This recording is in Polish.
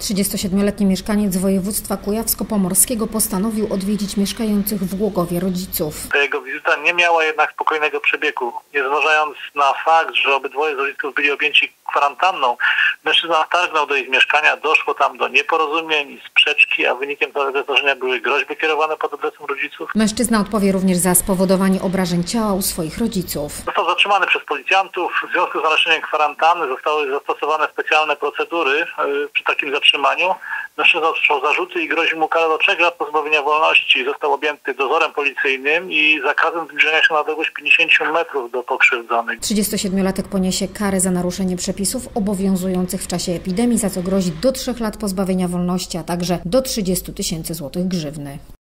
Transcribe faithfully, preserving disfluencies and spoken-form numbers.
trzydziestosiedmioletni mieszkaniec województwa kujawsko-pomorskiego postanowił odwiedzić mieszkających w Głogowie rodziców. Ta jego wizyta nie miała jednak spokojnego przebiegu. Nie zważając na fakt, że obydwoje z rodziców byli objęci kwarantanną, mężczyzna wtargnął do ich mieszkania, doszło tam do nieporozumień i sprzeczki, a wynikiem całego zdarzenia były groźby kierowane pod adresem rodziców. Mężczyzna odpowie również za spowodowanie obrażeń ciała u swoich rodziców. Został zatrzymany przez policjantów. W związku z naruszeniem kwarantanny zostały zastosowane specjalne procedury przy takim zatrzymaniu. Mężczyzna usłyszał zarzuty i grozi mu kara do trzech lat pozbawienia wolności. Został objęty dozorem policyjnym i zakazem zbliżenia się na odległość pięćdziesiąt metrów do pokrzywdzonych. trzydziestosiedmiolatek poniesie karę za naruszenie przepisów obowiązujących w czasie epidemii, za co grozi do trzech lat pozbawienia wolności, a także do trzydziestu tysięcy złotych grzywny.